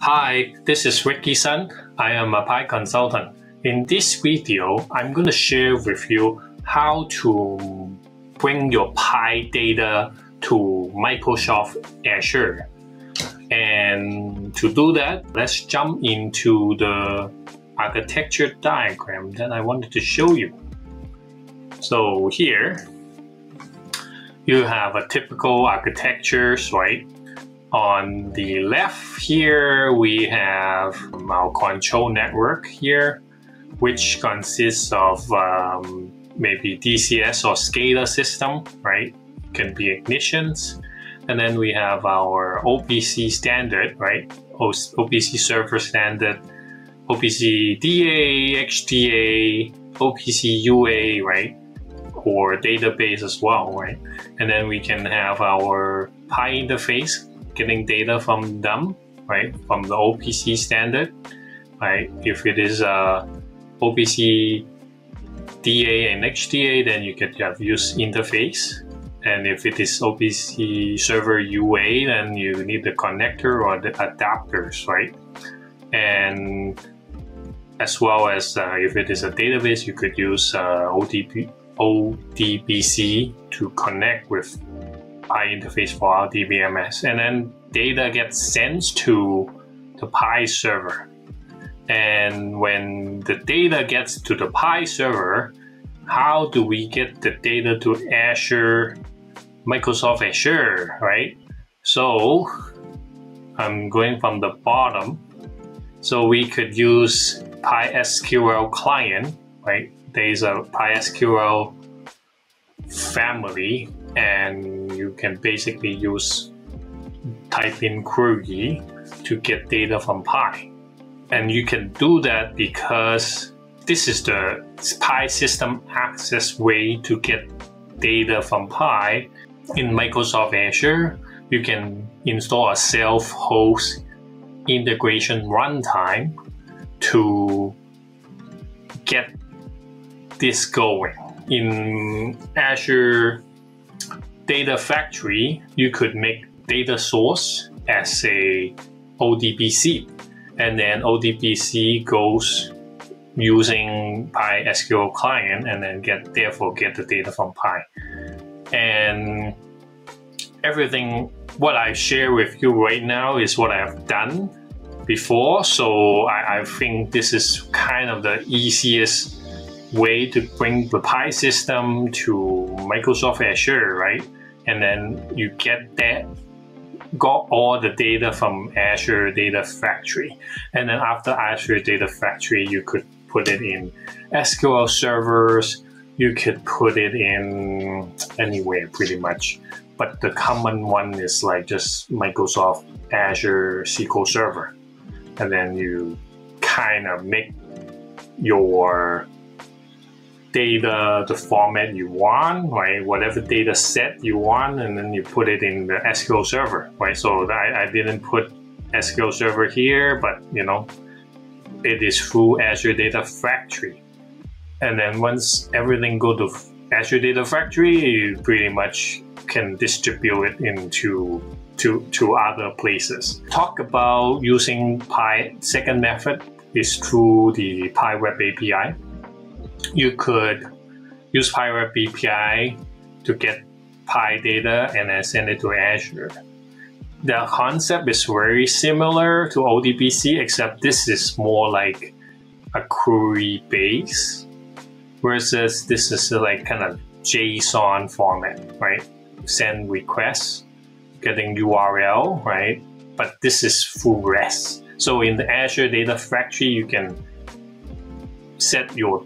Hi, this is rickysun. I am a Pi consultant. In this video, I'm going to share with you how to bring your Pi data to Microsoft Azure. And to do that, let's jump into the architecture diagram that I wanted to show you. So here, you have a typical architecture, right? On the left here, we have our control network here, which consists of maybe DCS or SCADA system, right? It can be ignitions. And then we have our OPC standard, right? OPC server standard, OPC DA, HDA, OPC UA, right? Or database as well, right? And then we can have our Pi interface, getting data from them, right? From the OPC standard, right? If it is OPC DA and HDA, then you can have use interface. And if it is OPC server UA, then you need the connector or the adapters, right? And as well as if it is a database, you could use ODBC to connect with Pi interface for our DBMS, and then data gets sent to the Pi server. And when the data gets to the Pi server, how do we get the data to Azure, Microsoft Azure, right? So I'm going from the bottom. So we could use PySQL client, right? There is a PySQL family, and you can basically type in query to get data from Pi. And you can do that because this is the Pi system access way to get data from Pi. In Microsoft Azure, you can install a self-host integration runtime to get this going. In Azure Data Factory, you could make data source as a ODBC, and then ODBC goes using PySQL client, and then therefore get the data from Pi. And everything what I share with you right now is what I have done before, so I think this is kind of the easiest way to bring the Pi system to Microsoft Azure, right? And then you got all the data from Azure Data Factory. And then after Azure Data Factory, you could put it in SQL servers, you could put it in anywhere pretty much. But the common one is like just Microsoft Azure SQL Server. And then you kind of make your data the format you want, right? Whatever data set you want, and then you put it in the SQL server, right? So I didn't put SQL server here, but you know, it is through Azure Data Factory. And then once everything go to Azure Data Factory, you pretty much can distribute it into to other places. Talk about using Pi. Second method is through the PyB API. You could use PyB API to get Pi data and then send it to Azure. The concept is very similar to ODBC, except this is more like a query base, versus this is like kind of JSON format, right? Send requests, getting URL, right? But this is full REST. So in the Azure Data Factory, you can set your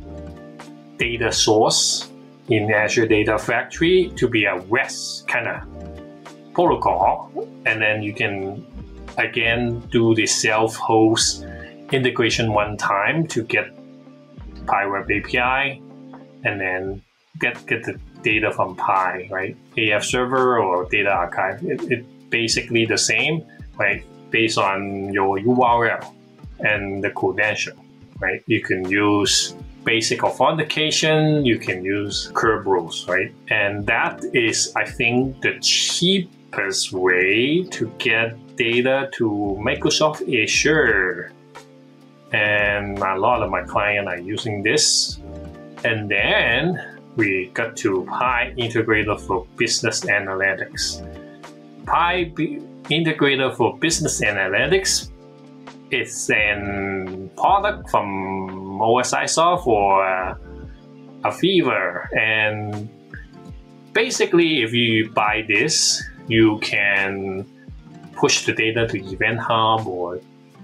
data source in Azure Data Factory to be a REST kind of protocol, and then you can again do the self-host integration one time to get PyB API, and then get the data from Pi, right? AF server or data archive, it basically the same, right? Based on your URL and the credential, right? You can use basic authentication, you can use Kerberos, right? And that is, I think, the cheapest way to get data to Microsoft Azure. And a lot of my clients are using this. And then we got to Pi Integrator for Business Analytics. Pi Integrator for Business Analytics is a product from OSIsoft or aveva. And basically, if you buy this, you can push the data to Event Hub or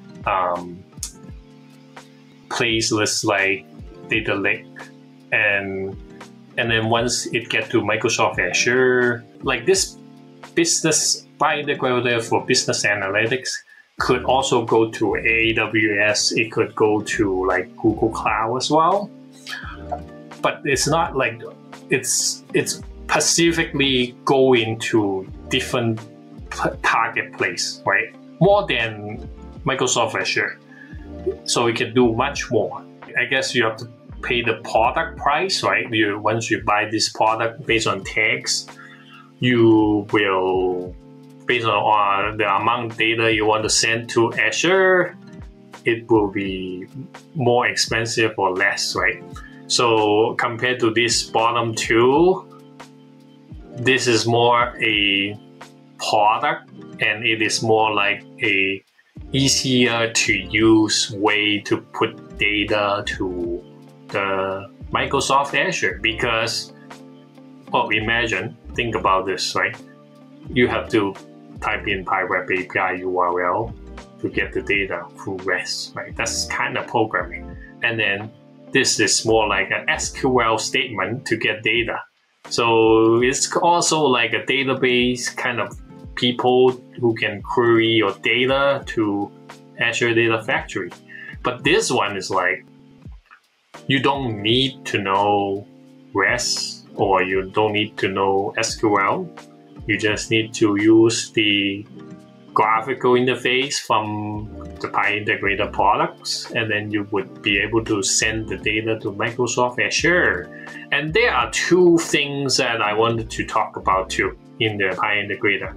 places like Data Lake, and then once it gets to Microsoft Azure, like this business Pi Integrator for Business Analytics could also go to AWS. It could go to like Google Cloud as well, but it's not like it's specifically going to different target place, right? More than Microsoft Azure. So it can do much more. I guess you have to pay the product price, right? Once you buy this product based on tags, you will, based on the amount of data you want to send to Azure, it will be more expensive or less, right? So compared to this bottom two, this is more a product, and it is more like a easier to use way to put data to the Microsoft Azure. Because, well, think about this, right? You have to type in PyB API URL to get the data through REST, right? That's kind of programming. And then this is more like an SQL statement to get data. So it's also like a database kind of people who can query your data to Azure Data Factory. But this one is like, you don't need to know REST or you don't need to know SQL. You just need to use the graphical interface from the Pi Integrator products, and then you would be able to send the data to Microsoft Azure. And there are two things that I wanted to talk about too in the Pi Integrator.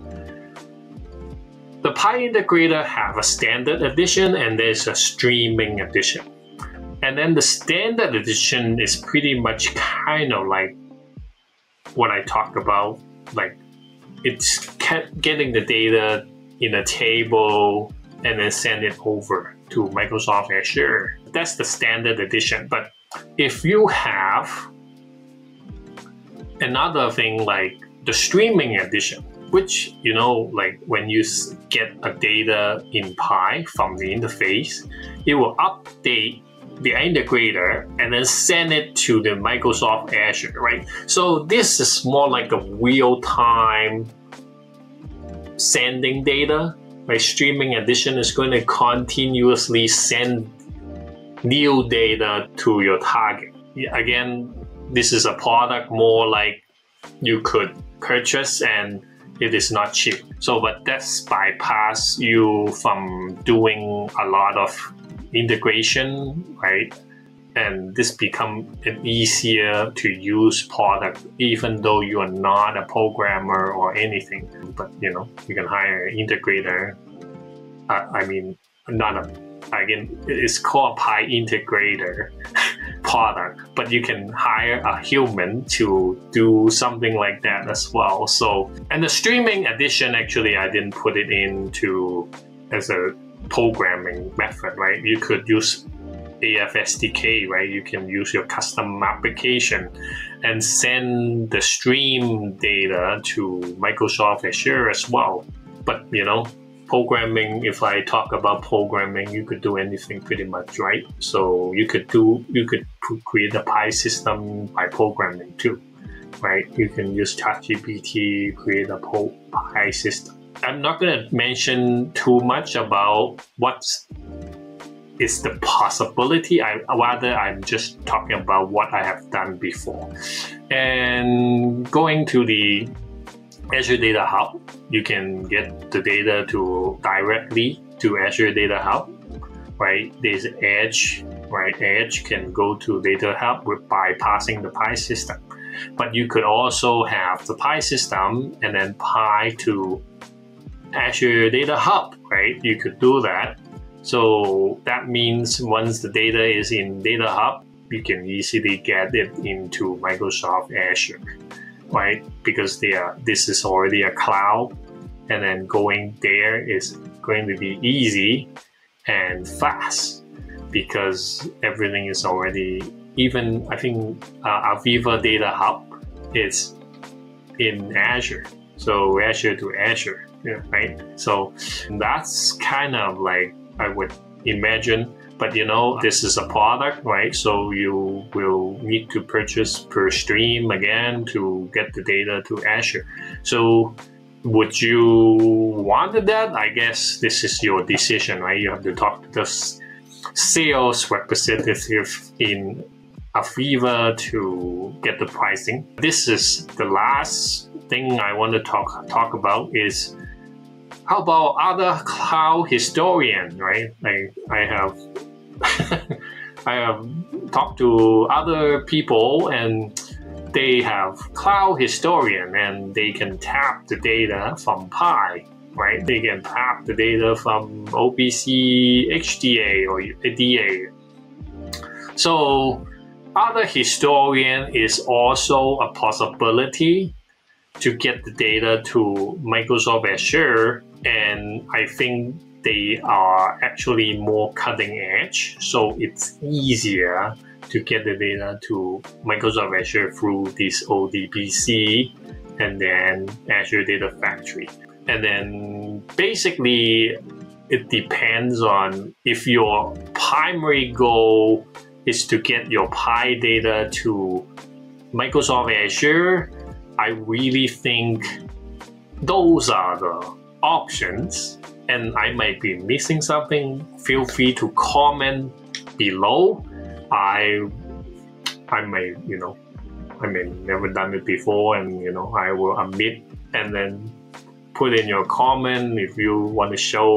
The Pi Integrator have a standard edition and there's a streaming edition. And then the standard edition is pretty much kind of like what I talked about, like it's getting the data in a table and then send it over to Microsoft Azure. That's the standard edition. But if you have another thing like the streaming edition, which, you know, like when you get a data in Pi from the interface, it will update the integrator and then send it to the Microsoft Azure, right? So this is more like a real-time sending data. Like streaming edition is going to continuously send new data to your target. Again, this is a product more like you could purchase and it is not cheap. So, but that's bypass you from doing a lot of integration, right? And this become an easier to use product, even though you are not a programmer or anything. But you know, you can hire an integrator. Again, it's called Pi Integrator product, but you can hire a human to do something like that as well. So, and the streaming edition, actually, I didn't put it into as a programming method, right? You could use AFSDK, right? You can use your custom application and send the stream data to Microsoft Azure as well. But you know, programming, if I talk about programming, you could do anything pretty much, right? So you could create a pisystem by programming too, right? You can use ChatGPT, create a pisystem. I'm not going to mention too much about what is the possibility. I'm just talking about what I have done before. And going to the Azure Data Hub, you can get the data directly to Azure Data Hub, right? There's Edge, right? Edge can go to Data Hub by passing the pisystem. But you could also have the pisystem and then Pi to Azure Data Hub, right? You could do that. So that means once the data is in Data Hub, you can easily get it into Microsoft Azure, right? Because this is already a cloud, and then going there is going to be easy and fast because everything is already, even I think Aveva Data Hub is in Azure. So Azure to Azure, yeah, right? So that's kind of like I would imagine, but you know, this is a product, right? So you will need to purchase per stream again to get the data to Azure. So would you want that? I guess this is your decision, right? You have to talk to the sales representative in Aveva to get the pricing. This is the last thing I want to talk about is how about other cloud historian, right? Like I have I have talked to other people and they have cloud historian and they can tap the data from Pi, right? They can tap the data from OPC, HDA or DA. So other historian is also a possibility to get the data to Microsoft Azure, and I think they are actually more cutting edge, so it's easier to get the data to Microsoft Azure through this ODBC and then Azure Data Factory. And then basically it depends on if your primary goal is to get your Pi data to Microsoft Azure. I really think those are the options, and I might be missing something. Feel free to comment below. I may, I may never done it before, and I will admit and then put in your comment if you want to show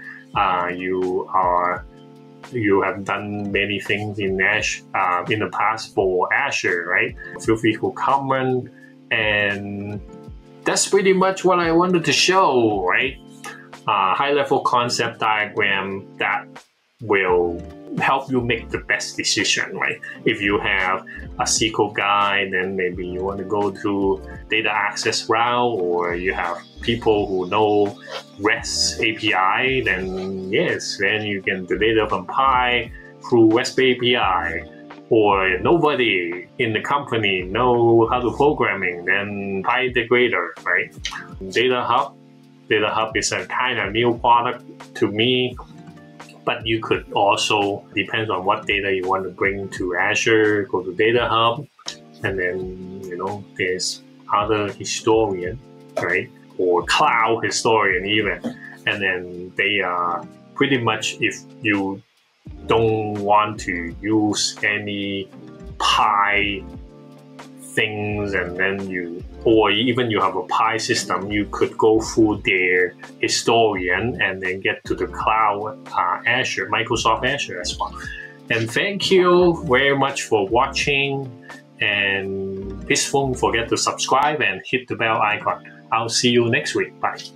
you have done many things in Azure in the past for Azure, right? Feel free to comment, and that's pretty much what I wanted to show, right? High-level concept diagram that will help you make the best decision, right? If you have a SQL guy, then maybe you want to go to data access route, or you have people who know REST API, then yes, then you get the data from Pi through REST API. Or nobody in the company know how to programming, then Pi integrator, right? Data Hub is a kind of new product to me, but you could also, depends on what data you want to bring to Azure, go to Data Hub, and then, there's other historian, right? Or cloud historian even. And then they are pretty much, if you don't want to use any Pi things, and then or even you have a Pi system, you could go through their historian and then get to the cloud Azure, Microsoft Azure as well. And thank you very much for watching, and please don't forget to subscribe and hit the bell icon. I'll see you next week. Bye.